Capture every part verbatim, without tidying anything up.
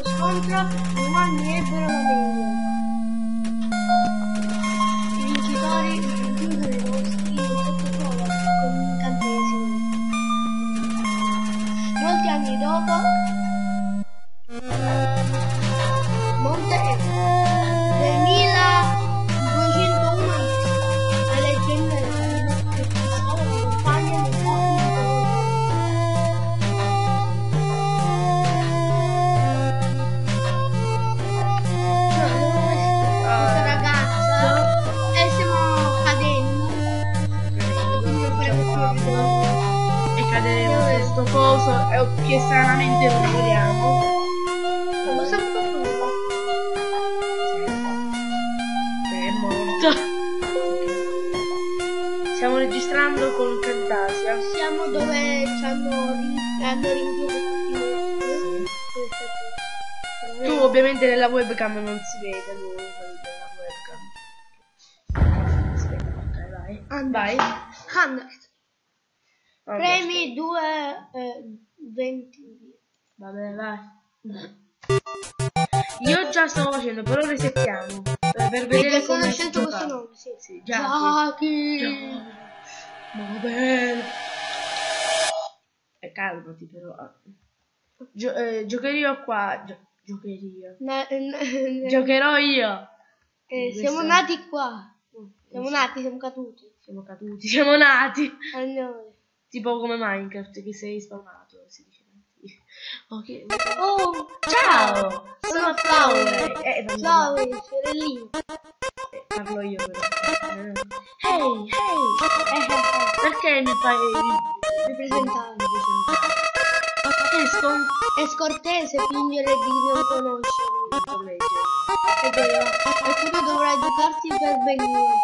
questo scontro gli umani ebbero la meglio. I vincitori raggiunsero i mostri sotto prova con un incantesimo. Molti anni dopo, Monte duemiladuecentouno la leggenda del farino che passava la montagna nel fuoco. Questa ragazza e stiamo cadendo, quindi non faremo più video. E caderemo in questo coso che stranamente non vogliamo. Non lo sappiamo. È morto. Stiamo registrando con Camtasia. Siamo dove ci hanno rin- hanno rinchiuso tutti i Tu ovviamente nella webcam non si vede lui nella webcam. Aspetta, ok, vai. Vai. hundred. Vabbè, Premi due venti. Va bene, vai. Io già stavo facendo, però resettiamo. Per, per vedere Hai come scelto si questo gioca. nome, sì. Sì, già. Jackie. Già. Va bene. E calmati però. Gio eh, giocherò qua. Gio giocherò. Na- na- Giocherò io. eh, Questo- siamo nati qua. Siamo Sì. nati, siamo caduti. Siamo caduti, siamo nati. Allora. Tipo come Minecraft che sei spawnato, si dice. Ok. Oh, Ciao! sono Flower. Eh, eh, Flower, fiorellino. eh, parlo io però. Ehi, ehi! Perché mi fai Ripresentare. Che scon... È scortese fingere di non conoscermi. È vero. E tu dovrai giocarti per benissimo.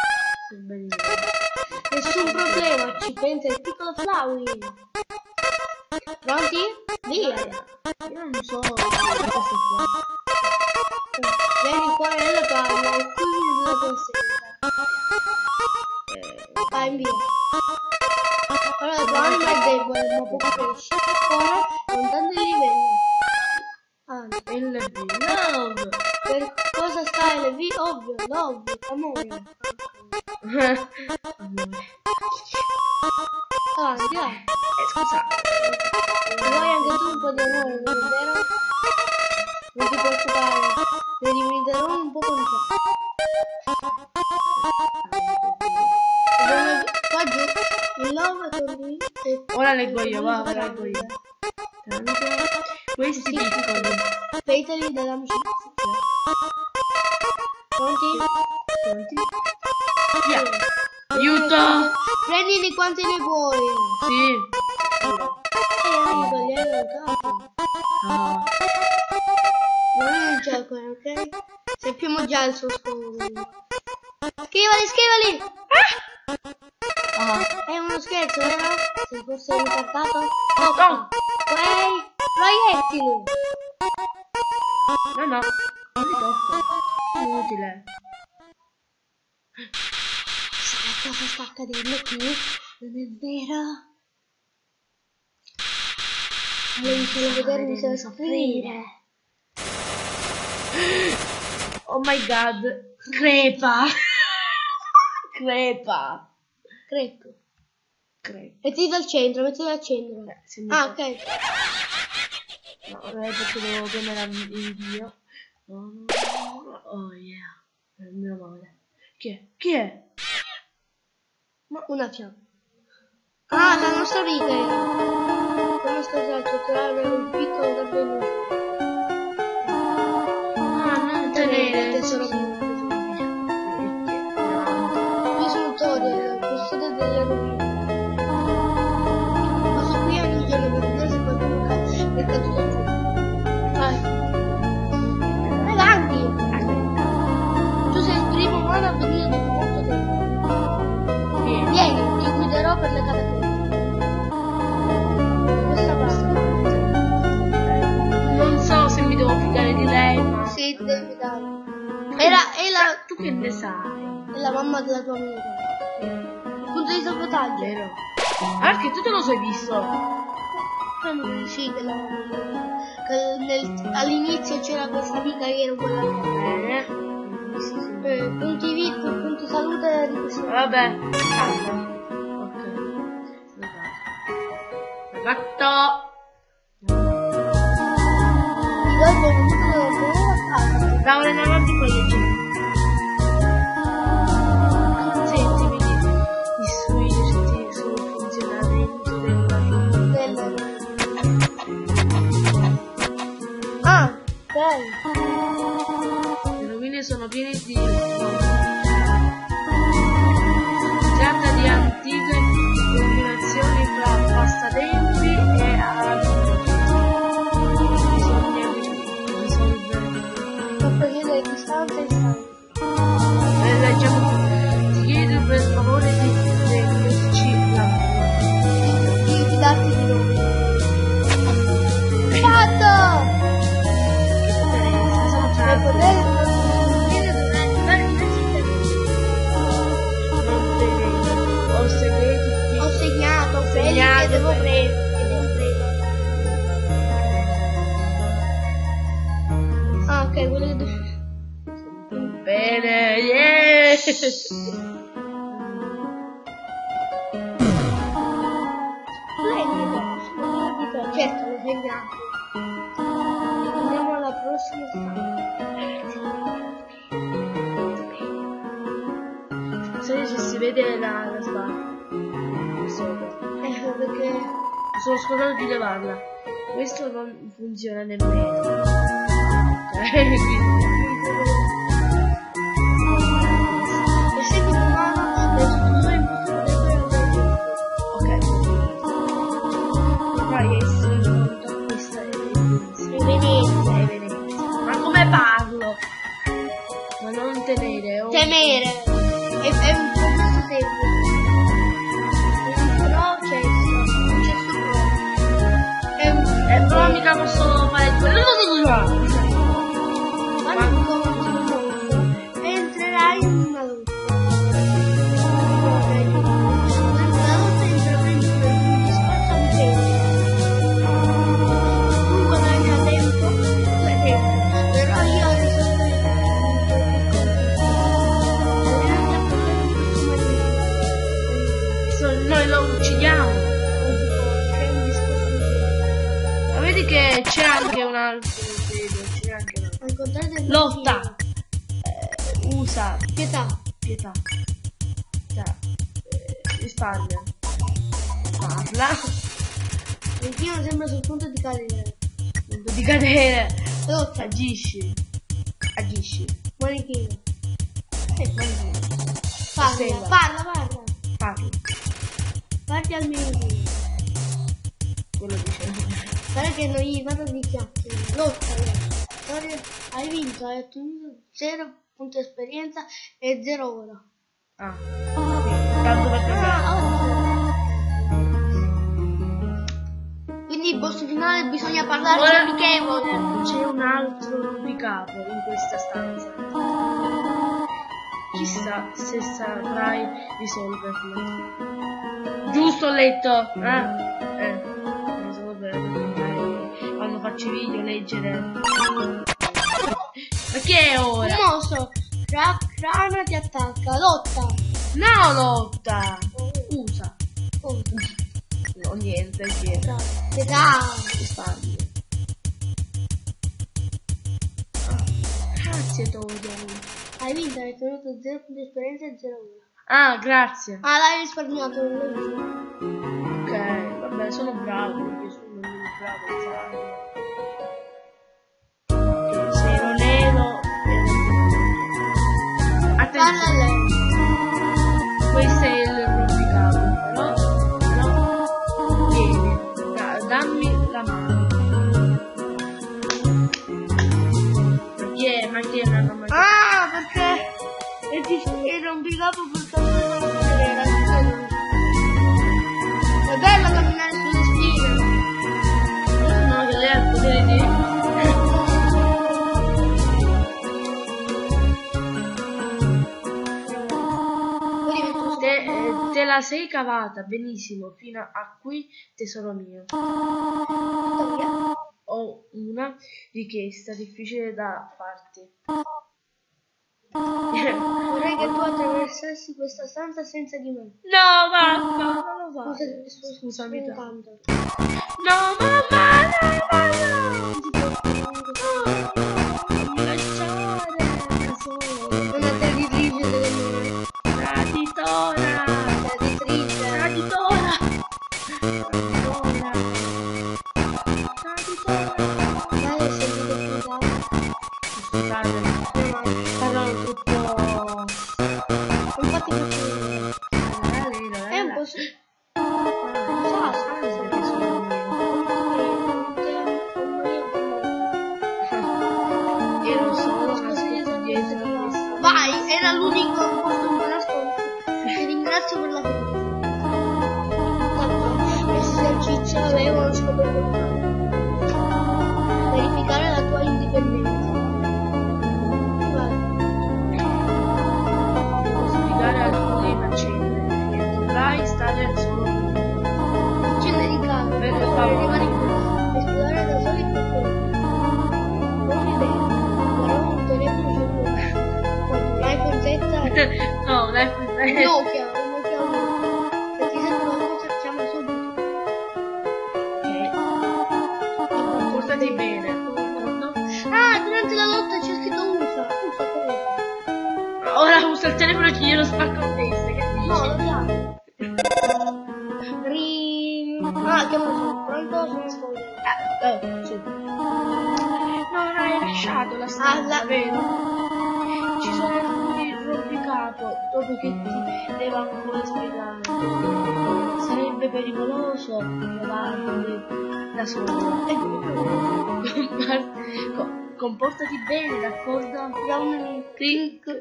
Nessun problema, ci pensa il piccolo Flowey. Pronti? Via! Io non so questo qua. Vieni fuori dalla palla e qui della consegna. Vai via. Ora la tua anima è debole, ma può crescere. Ora, con tanti livelli. Anzi, L V, love! per cosa sta L V? Ovvio, l'ovvio, amore. Avanti, vai. Eh, scusate. Vuoi anche tu un po' di amore, non è vero? Non ti preoccupare, ne dividerò un po' con te. Dove qua giù, il love è con lui. e- Ora leggo io, va, ora leggo io. Tramite questi piccoli. Petali dell'amicizia. Pronti? Pronti? Via! Aiuto! Prendili quanti ne vuoi. Sì. E anche togliere dal capo. Ah. Non è un gioco, ok? Sappiamo già il suo scopo. Schivali, schivali! Ah. È uno scherzo, vero? Se fosse incartato? Oh. Quei proiettili! No, no. Non li tocco. Inutile. Sai cosa sta accadendo qui? Non è vero? Volevi solo vedermi soffrire. Oh my god. Crepa. Crepa. Crepo. Crepa. Mettiti al centro, mettiti al centro. Eh, se mi Ah, to- ok. No, vabbè, perché devo premere invio. Oh, no. Oh yeah. Eh, meno male. Chi è? Chi è? Una fiamma. Ah, la nostra vita era. La nostra esercito trovare un piccolo davvero. Ah, non Tenere, tenere. tesoro mio. Io sono Toriel, custode delle rovine. Passo qui ogni giorno per vedere se qualcuno è caduto giù. Vai. Vai avanti. Tu sei il primo umano a venire dopo molto tempo. Vieni. Vieni, ti guiderò per le catacombe. Questa basta. Non so se mi devo fidare di lei, ma... Sì, ti devi fidare. Era, è la, Tu che ne sai? è la mamma della tua amica. Il punto di salvataggio. Vero? Anche tu te lo sei visto? Sì, della mamma. all'inizio c'era questa amica che era quella Bene. eh, punti vita, punti salute di questo. Vabbè, calma. Ok. Fatto. Io ho bevuto dove bevo a casa. Laura in avanti con le gemme. Consentimi di istruirti sul funzionamento della Del... Ah, ok. Le rovine sono piene di... Si tratta di antiche combinazioni fra passatempi e arti. Bisogna risolvere. Sto prendendo di stanza in stanza. Eh, leggiamo. Ti chiedo per favore di renderci la Di di darti di loro. Fatto! Sono Per tante. poter dire dove andare in città. Non tenere. Ho segreti Ho di... segnato quelli che Segnato, devo beh. prendere. Che devo prendere. Ah, ok, quello che devo... Bene, yeah! Splendido, splendido. Certo, lo segnato. Andiamo alla prossima stanza. Se si vede la, la sbarra. Sopra. Eh, perché... Sono scordato di levarla. Questo non funziona nemmeno. Ok, quindi... E se mi domanda le strutture in cui potrebbero Ok. Vai essere pronto a questa evidenza. Venezia. È Venezia. Ma come parlo? Ma non tenere. Oh. Temere. È, è un processo semplice. È un processo. Un processo proprio. È un... Eh, però mica posso fare quello. Quando cominci un corso, entrerai in una lotta. Durante la lotta intraprendi un discorso a un tempo. Tu guadagni a tempo, tu hai tempo, però io risolverò il compito. Noi lo uccidiamo. È un discorso di Ma vedi che c'è anche un altro. Vedo, c'è anche un altro. al contrario del Lotta. Eh, usa pietà. pietà. Cioè, eh, risparmia. Parla. Il primo sembra sul punto di cadere. Punto di cadere. Lotta. Agisci. Agisci. Manichino. Eh, manichino. Parla, Osserva. parla, parla. Parla. Guardi al minuto. Quello dice. Guarda che non gli vado di chiacchiere. Lotta, lotta. Guarda, hai vinto, hai ottenuto zero punti esperienza e zero ora. Ah. Tanto per giocare. Ah, quindi il boss finale bisogna parlare Ora- amichevole. C'è un altro rompicapo in questa stanza. Chissà se saprai risolverlo. Giusto ho letto? Eh? Eh. Risolverlo. Quando faccio i video leggere. Ma che è Un ora? mostro. Cra- Crana ti attacca. Lotta. No, lotta! Usa. Oh, No, niente, niente. pietà. Risparmio. Ah, grazie Todo. Hai vinto, hai ottenuto zero punti esperienza e zero ora. Ah, grazie. Ah, l'hai risparmiato. Ok, vabbè, sono bravo, io sono un bravo, sai. Se ero nero, ero Parla a attenzione, lei. questo è il rompicapo, però, però, vieni, da- dammi la mano. Ma chi è? Ma chi è una mamma? Ah, perché è difficile il rompicapo per camminare sulle spine. È bello camminare sulle spine. No, che lei ha il potere di... Poi divento Te, eh, te la sei cavata benissimo fino a qui, tesoro mio. via. Ho una richiesta difficile da farti. Vorrei che tu attraversassi questa stanza senza di me. No, mamma, non lo Scusa, fare. Scusami, dai. tanto. No, mamma, no, mamma. Non mi lasciare da solo. Una traditrice delle mie. Traditora. Traditrice. Traditora. Traditora. Traditora. Dai, ho sentito scusare. Scusate, parlano troppo. Infatti faccio è un po' su... Ah, scusa che sono io. Ero solo nascosto dietro questa. Vai, era l'unico posto in nascosto. Ti ringrazio per la questi esercizi avevano scoperto verificare la tua indipendenza. Vai. Spiegare alcune faccende e dovrai stare solo con me. Accendere il campo, Per per favore. rimane qui, esplorare da soli più forti. Non idea, però un telefono cellulare. Un iPhone sette, No, dai, dai. Nokia, un Nokia uno. Se ti serve qualcosa chiama subito. Ok. Portati bene. No? Ah, durante la lotta c'è scritto usa. Usa come? Ora usa il telefono e glielo spacco in testa. Che dici? No, lo chiamo. Ri... Ah, chiamo su. Pronto? Sono scomodo. Eh, sì. Non hai lasciato la stanza, Ah, la- vero? Ci sono alcuni rompicapo dopo che ti devo ancora spiegare. Sarebbe pericoloso trovarli da solo. E Co- comportati bene, d'accordo? Brown Click.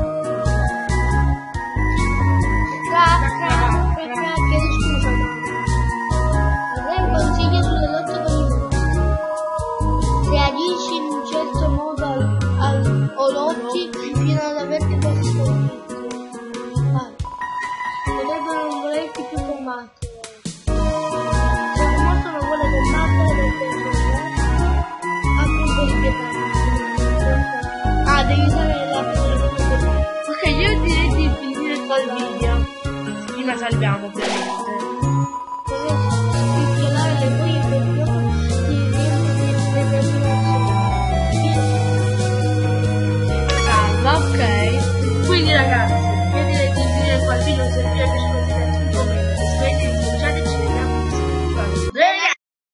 Crack, crack, crack, crack, chiedo scusa. Avrei un consiglio sulle lotte con i morti. Reagisci in un certo modo al, al, o lotti fino ad averti quasi sconfitto. Vai. Potrebbero non volerti più combattere. Se un morto non vuole combattere, non piacere. Apri un po' di pietà. Ah, devi usare la pietà. Ok, io direi di finire qua il video. Prima salviamo.